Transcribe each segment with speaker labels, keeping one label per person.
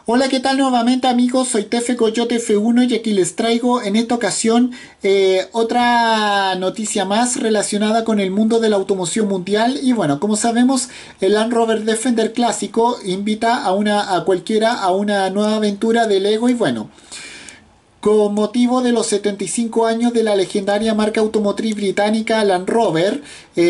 Speaker 1: Hola, ¿qué tal nuevamente amigos? Soy Tefe Coyote F1 y aquí les traigo en esta ocasión otra noticia más relacionada con el mundo de la automoción mundial. Y bueno, como sabemos, el Land Rover Defender clásico invita a cualquiera a una nueva aventura de Lego y bueno. Con motivo de los 75 años de la legendaria marca automotriz británica Land Rover,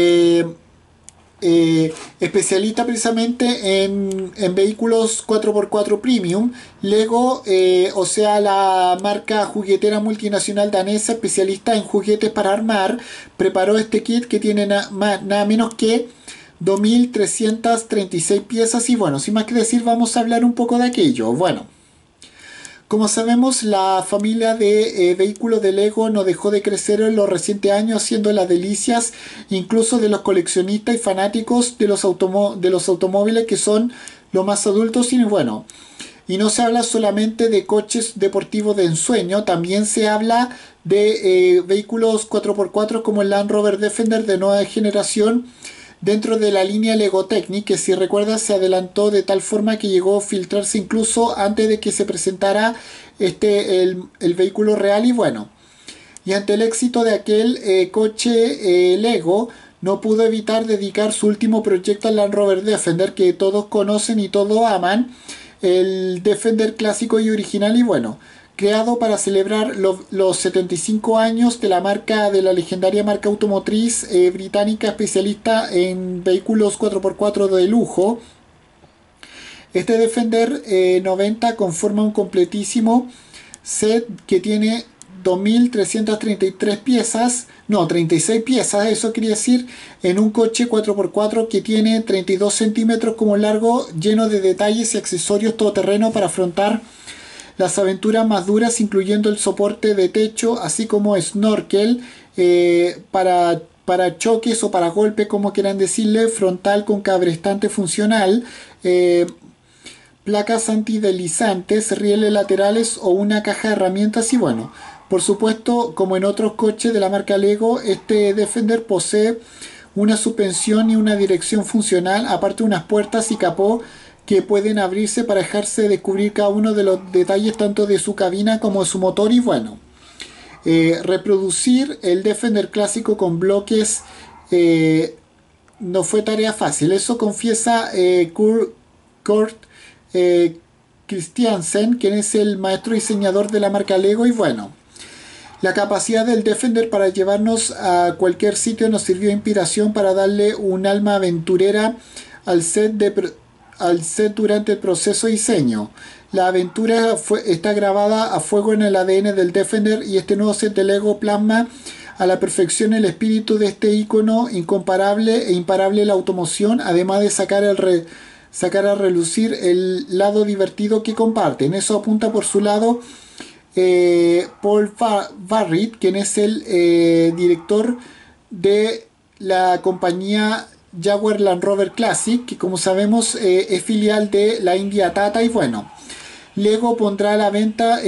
Speaker 1: especialista precisamente en vehículos 4x4 Premium. Lego, o sea, la marca juguetera multinacional danesa especialista en juguetes para armar, preparó este kit que tiene nada menos que 2.336 piezas. Y bueno, sin más que decir, vamos a hablar un poco de aquello. Bueno, como sabemos, la familia de vehículos de Lego no dejó de crecer en los recientes años, haciendo las delicias incluso de los coleccionistas y fanáticos de los automóviles, que son los más adultos. Y bueno, y no se habla solamente de coches deportivos de ensueño, también se habla de vehículos 4x4 como el Land Rover Defender de nueva generación, dentro de la línea Lego Technic, que si recuerdas se adelantó de tal forma que llegó a filtrarse incluso antes de que se presentara el vehículo real. Y bueno, y ante el éxito de aquel coche Lego, no pudo evitar dedicar su último proyecto al Land Rover Defender, que todos conocen y todos aman, el Defender clásico y original. Y bueno, creado para celebrar los 75 años de la legendaria marca automotriz británica especialista en vehículos 4x4 de lujo. Este Defender 90 conforma un completísimo set que tiene 2.333 piezas, no, 36 piezas, eso quería decir, en un coche 4x4 que tiene 32 centímetros como largo, lleno de detalles y accesorios todoterreno para afrontar las aventuras más duras, incluyendo el soporte de techo, así como snorkel para choques o para golpe, como quieran decirle, frontal con cabrestante funcional, placas antideslizantes, rieles laterales o una caja de herramientas. Y bueno, por supuesto, como en otros coches de la marca Lego, este Defender posee una suspensión y una dirección funcional, aparte de unas puertas y capó que pueden abrirse para dejarse descubrir cada uno de los detalles tanto de su cabina como de su motor. Y bueno, reproducir el Defender clásico con bloques no fue tarea fácil, eso confiesa Kurt Christiansen, quien es el maestro diseñador de la marca Lego. Y bueno, la capacidad del Defender para llevarnos a cualquier sitio nos sirvió de inspiración para darle un alma aventurera al set durante el proceso de diseño. La aventura está grabada a fuego en el ADN del Defender, y este nuevo set de Lego plasma a la perfección el espíritu de este icono incomparable e imparable de la automoción, además de sacar a relucir el lado divertido que comparten. Eso apunta por su lado Paul Barrett, quien es el director de la compañía Jaguar Land Rover Classic, que como sabemos es filial de la India Tata. Y bueno, Lego pondrá a la venta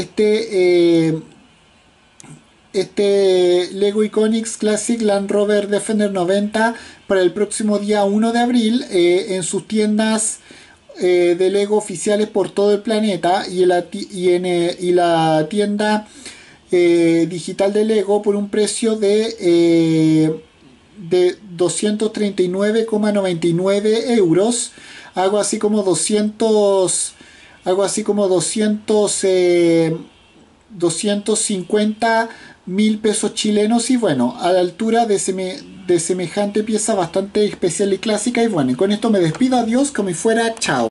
Speaker 1: este Lego Iconics Classic Land Rover Defender 90 para el próximo día 1 de abril en sus tiendas de Lego oficiales por todo el planeta, y la tienda digital de Lego por un precio de 239,99 euros, algo así como 250.000 pesos chilenos. Y bueno, a la altura de semejante pieza bastante especial y clásica. Y bueno, y con esto me despido, adiós, como si fuera chao.